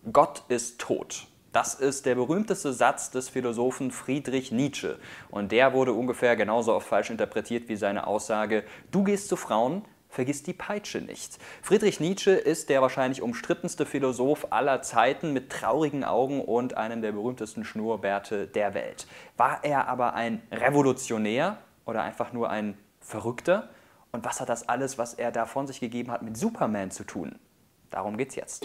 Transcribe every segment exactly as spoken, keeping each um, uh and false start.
Gott ist tot. Das ist der berühmteste Satz des Philosophen Friedrich Nietzsche. Und der wurde ungefähr genauso oft falsch interpretiert wie seine Aussage: Du gehst zu Frauen, vergiss die Peitsche nicht. Friedrich Nietzsche ist der wahrscheinlich umstrittenste Philosoph aller Zeiten mit traurigen Augen und einem der berühmtesten Schnurrbärte der Welt. War er aber ein Revolutionär oder einfach nur ein Verrückter? Und was hat das alles, was er da von sich gegeben hat, mit Superman zu tun? Darum geht's jetzt.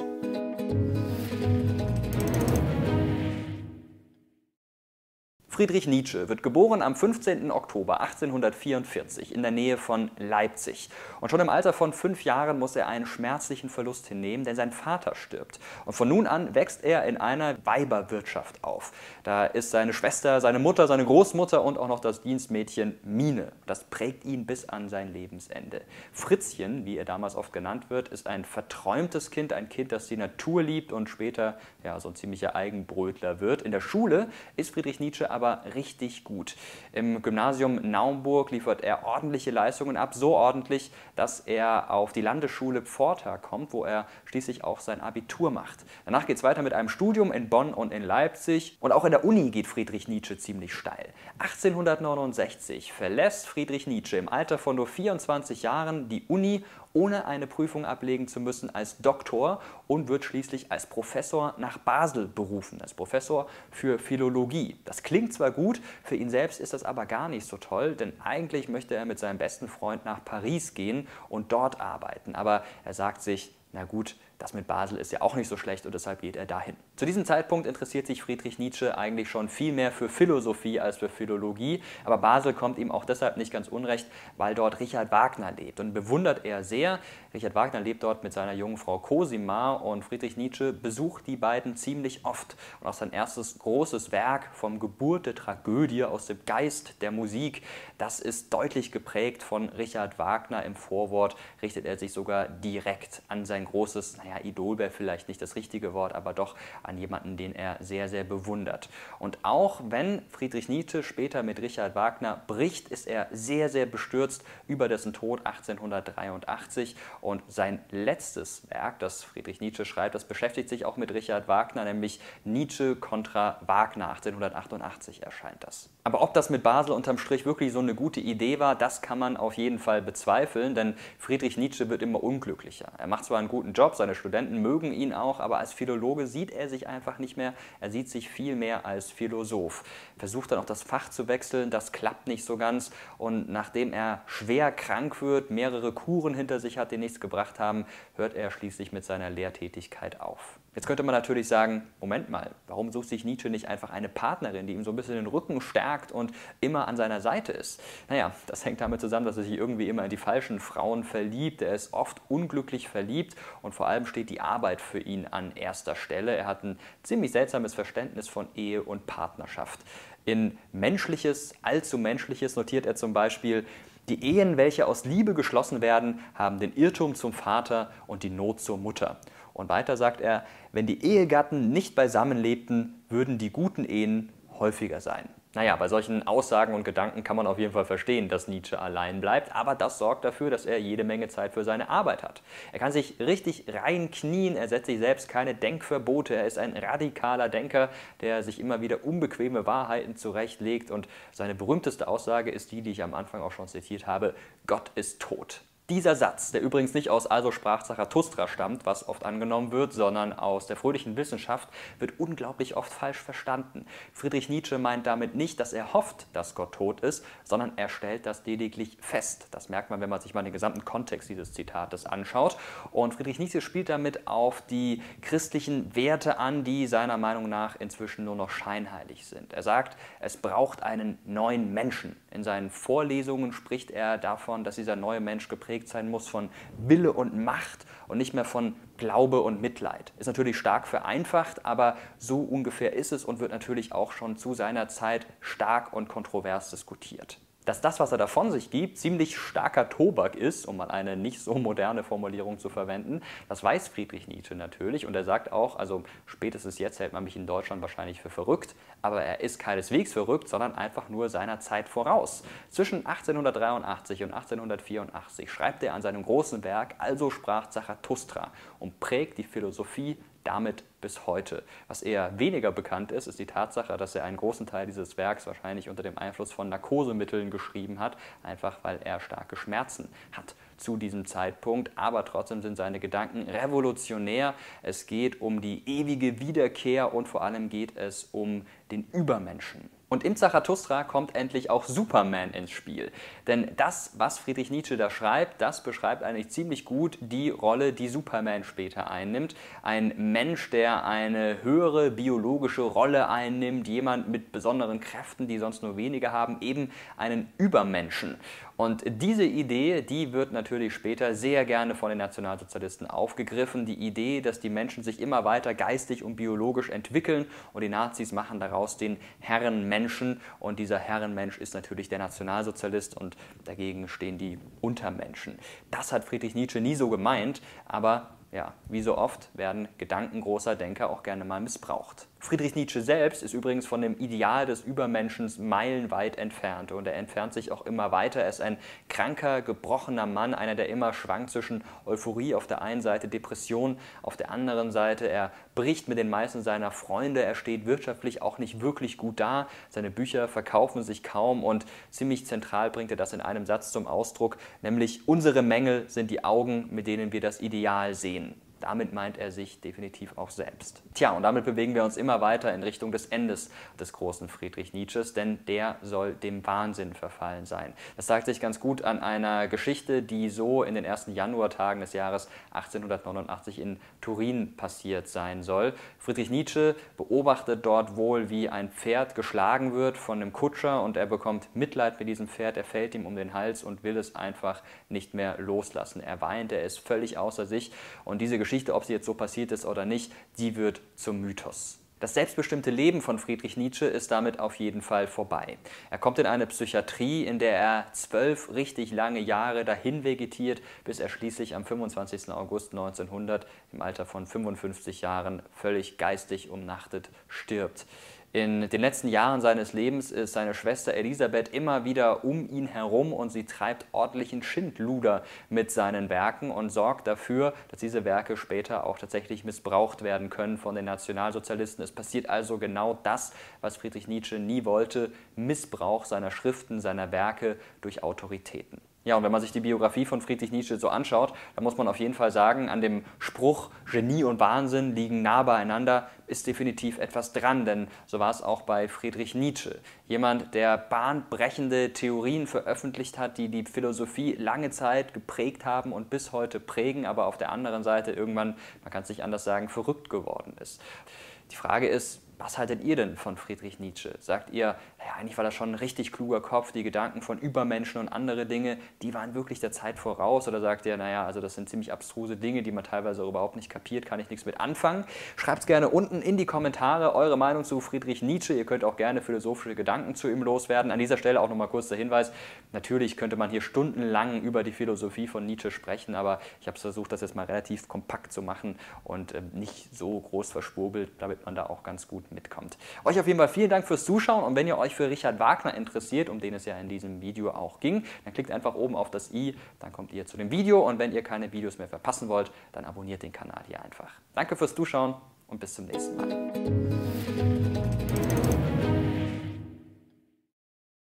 Friedrich Nietzsche wird geboren am fünfzehnten Oktober achtzehnhundertvierundvierzig in der Nähe von Leipzig. Und schon im Alter von fünf Jahren muss er einen schmerzlichen Verlust hinnehmen, denn sein Vater stirbt. Und von nun an wächst er in einer Weiberwirtschaft auf. Da ist seine Schwester, seine Mutter, seine Großmutter und auch noch das Dienstmädchen Mine. Das prägt ihn bis an sein Lebensende. Fritzchen, wie er damals oft genannt wird, ist ein verträumtes Kind, ein Kind, das die Natur liebt und später ja, so ein ziemlicher Eigenbrötler wird. In der Schule ist Friedrich Nietzsche aber richtig gut. Im Gymnasium Naumburg liefert er ordentliche Leistungen ab, so ordentlich, dass er auf die Landesschule Pforta kommt, wo er schließlich auch sein Abitur macht. Danach geht es weiter mit einem Studium in Bonn und in Leipzig und auch in der Uni geht Friedrich Nietzsche ziemlich steil. achtzehnhundertneunundsechzig verlässt Friedrich Nietzsche im Alter von nur vierundzwanzig Jahren die Uni, ohne eine Prüfung ablegen zu müssen, als Doktor und wird schließlich als Professor nach Basel berufen, als Professor für Philologie. Das klingt zwar gut, für ihn selbst ist das aber gar nicht so toll, denn eigentlich möchte er mit seinem besten Freund nach Paris gehen und dort arbeiten. Aber er sagt sich, na gut, das mit Basel ist ja auch nicht so schlecht und deshalb geht er dahin. Zu diesem Zeitpunkt interessiert sich Friedrich Nietzsche eigentlich schon viel mehr für Philosophie als für Philologie, aber Basel kommt ihm auch deshalb nicht ganz unrecht, weil dort Richard Wagner lebt und bewundert er sehr. Richard Wagner lebt dort mit seiner jungen Frau Cosima und Friedrich Nietzsche besucht die beiden ziemlich oft. Und auch sein erstes großes Werk vom Geburt der Tragödie aus dem Geist der Musik, das ist deutlich geprägt von Richard Wagner. Im Vorwort richtet er sich sogar direkt an sein großes, naja, Idol wäre vielleicht nicht das richtige Wort, aber doch an jemanden, den er sehr, sehr bewundert. Und auch wenn Friedrich Nietzsche später mit Richard Wagner bricht, ist er sehr, sehr bestürzt über dessen Tod achtzehnhundertdreiundachtzig. Und sein letztes Werk, das Friedrich Nietzsche schreibt, das beschäftigt sich auch mit Richard Wagner, nämlich Nietzsche kontra Wagner. achtzehnhundertachtundachtzig erscheint das. Aber ob das mit Basel unterm Strich wirklich so eine gute Idee war, das kann man auf jeden Fall bezweifeln, denn Friedrich Nietzsche wird immer unglücklicher. Er macht zwar einen guten Job, seine Studenten mögen ihn auch, aber als Philologe sieht er sich einfach nicht mehr. Er sieht sich viel mehr als Philosoph. Versucht dann auch das Fach zu wechseln, das klappt nicht so ganz. Und nachdem er schwer krank wird, mehrere Kuren hinter sich hat, die nichts gebracht haben, hört er schließlich mit seiner Lehrtätigkeit auf. Jetzt könnte man natürlich sagen, Moment mal, warum sucht sich Nietzsche nicht einfach eine Partnerin, die ihm so ein bisschen den Rücken stärkt und immer an seiner Seite ist? Naja, das hängt damit zusammen, dass er sich irgendwie immer in die falschen Frauen verliebt. Er ist oft unglücklich verliebt und vor allem steht die Arbeit für ihn an erster Stelle. Er hat ein ziemlich seltsames Verständnis von Ehe und Partnerschaft. In Menschliches, allzu Menschliches notiert er zum Beispiel: Die Ehen, welche aus Liebe geschlossen werden, haben den Irrtum zum Vater und die Not zur Mutter. Und weiter sagt er, wenn die Ehegatten nicht beisammen lebten, würden die guten Ehen häufiger sein. Naja, bei solchen Aussagen und Gedanken kann man auf jeden Fall verstehen, dass Nietzsche allein bleibt, aber das sorgt dafür, dass er jede Menge Zeit für seine Arbeit hat. Er kann sich richtig reinknien, er setzt sich selbst keine Denkverbote, er ist ein radikaler Denker, der sich immer wieder unbequeme Wahrheiten zurechtlegt und seine berühmteste Aussage ist die, die ich am Anfang auch schon zitiert habe: Gott ist tot. Dieser Satz, der übrigens nicht aus Also sprach Zarathustra stammt, was oft angenommen wird, sondern aus der fröhlichen Wissenschaft, wird unglaublich oft falsch verstanden. Friedrich Nietzsche meint damit nicht, dass er hofft, dass Gott tot ist, sondern er stellt das lediglich fest. Das merkt man, wenn man sich mal den gesamten Kontext dieses Zitates anschaut. Und Friedrich Nietzsche spielt damit auf die christlichen Werte an, die seiner Meinung nach inzwischen nur noch scheinheilig sind. Er sagt, es braucht einen neuen Menschen. In seinen Vorlesungen spricht er davon, dass dieser neue Mensch geprägt sein muss von Wille und Macht und nicht mehr von Glaube und Mitleid. Ist natürlich stark vereinfacht, aber so ungefähr ist es und wird natürlich auch schon zu seiner Zeit stark und kontrovers diskutiert. Dass das, was er da von sich gibt, ziemlich starker Tobak ist, um mal eine nicht so moderne Formulierung zu verwenden, das weiß Friedrich Nietzsche natürlich und er sagt auch, also spätestens jetzt hält man mich in Deutschland wahrscheinlich für verrückt, aber er ist keineswegs verrückt, sondern einfach nur seiner Zeit voraus. Zwischen achtzehnhundertdreiundachtzig und achtzehnhundertvierundachtzig schreibt er an seinem großen Werk Also sprach Zarathustra und prägt die Philosophie damit bis heute. Was eher weniger bekannt ist, ist die Tatsache, dass er einen großen Teil dieses Werks wahrscheinlich unter dem Einfluss von Narkosemitteln geschrieben hat, einfach weil er starke Schmerzen hat zu diesem Zeitpunkt, aber trotzdem sind seine Gedanken revolutionär. Es geht um die ewige Wiederkehr und vor allem geht es um den Übermenschen. Und im Zarathustra kommt endlich auch Superman ins Spiel. Denn das, was Friedrich Nietzsche da schreibt, das beschreibt eigentlich ziemlich gut die Rolle, die Superman später einnimmt. Ein Mensch, der eine höhere biologische Rolle einnimmt, jemand mit besonderen Kräften, die sonst nur wenige haben, eben einen Übermenschen. Und diese Idee, die wird natürlich später sehr gerne von den Nationalsozialisten aufgegriffen. Die Idee, dass die Menschen sich immer weiter geistig und biologisch entwickeln und die Nazis machen daraus den Herrenmenschen. Und dieser Herrenmensch ist natürlich der Nationalsozialist und dagegen stehen die Untermenschen. Das hat Friedrich Nietzsche nie so gemeint, aber ja, wie so oft werden Gedanken großer Denker auch gerne mal missbraucht. Friedrich Nietzsche selbst ist übrigens von dem Ideal des Übermenschen meilenweit entfernt und er entfernt sich auch immer weiter. Er ist ein kranker, gebrochener Mann, einer, der immer schwankt zwischen Euphorie auf der einen Seite, Depression auf der anderen Seite. Er bricht mit den meisten seiner Freunde, er steht wirtschaftlich auch nicht wirklich gut da. Seine Bücher verkaufen sich kaum und ziemlich zentral bringt er das in einem Satz zum Ausdruck, nämlich: Unsere Mängel sind die Augen, mit denen wir das Ideal sehen. Damit meint er sich definitiv auch selbst. Tja, und damit bewegen wir uns immer weiter in Richtung des Endes des großen Friedrich Nietzsches, denn der soll dem Wahnsinn verfallen sein. Das zeigt sich ganz gut an einer Geschichte, die so in den ersten Januartagen des Jahres achtzehnhundertneunundachtzig in Turin passiert sein soll. Friedrich Nietzsche beobachtet dort wohl, wie ein Pferd geschlagen wird von einem Kutscher und er bekommt Mitleid mit diesem Pferd, er fällt ihm um den Hals und will es einfach nicht mehr loslassen. Er weint, er ist völlig außer sich und diese Geschichte, ob sie jetzt so passiert ist oder nicht, die wird zum Mythos. Das selbstbestimmte Leben von Friedrich Nietzsche ist damit auf jeden Fall vorbei. Er kommt in eine Psychiatrie, in der er zwölf richtig lange Jahre dahin vegetiert, bis er schließlich am fünfundzwanzigsten August neunzehnhundert im Alter von fünfundfünfzig Jahren völlig geistig umnachtet stirbt. In den letzten Jahren seines Lebens ist seine Schwester Elisabeth immer wieder um ihn herum und sie treibt ordentlichen Schindluder mit seinen Werken und sorgt dafür, dass diese Werke später auch tatsächlich missbraucht werden können von den Nationalsozialisten. Es passiert also genau das, was Friedrich Nietzsche nie wollte: Missbrauch seiner Schriften, seiner Werke durch Autoritäten. Ja, und wenn man sich die Biografie von Friedrich Nietzsche so anschaut, dann muss man auf jeden Fall sagen, an dem Spruch Genie und Wahnsinn liegen nah beieinander, ist definitiv etwas dran, denn so war es auch bei Friedrich Nietzsche. Jemand, der bahnbrechende Theorien veröffentlicht hat, die die Philosophie lange Zeit geprägt haben und bis heute prägen, aber auf der anderen Seite irgendwann, man kann es nicht anders sagen, verrückt geworden ist. Die Frage ist, was haltet ihr denn von Friedrich Nietzsche? Sagt ihr, ja, eigentlich war das schon ein richtig kluger Kopf, die Gedanken von Übermenschen und andere Dinge, die waren wirklich der Zeit voraus? Oder sagt ihr, naja, also das sind ziemlich abstruse Dinge, die man teilweise auch überhaupt nicht kapiert, kann ich nichts mit anfangen? Schreibt es gerne unten in die Kommentare eure Meinung zu Friedrich Nietzsche. Ihr könnt auch gerne philosophische Gedanken zu ihm loswerden. An dieser Stelle auch nochmal kurz der Hinweis, natürlich könnte man hier stundenlang über die Philosophie von Nietzsche sprechen, aber ich habe versucht, das jetzt mal relativ kompakt zu machen und ähm, nicht so groß verschwurbelt, damit man da auch ganz gut mitkommt. Euch auf jeden Fall vielen Dank fürs Zuschauen und wenn ihr euch für Richard Wagner interessiert, um den es ja in diesem Video auch ging, dann klickt einfach oben auf das i, dann kommt ihr zu dem Video und wenn ihr keine Videos mehr verpassen wollt, dann abonniert den Kanal hier einfach. Danke fürs Zuschauen und bis zum nächsten Mal.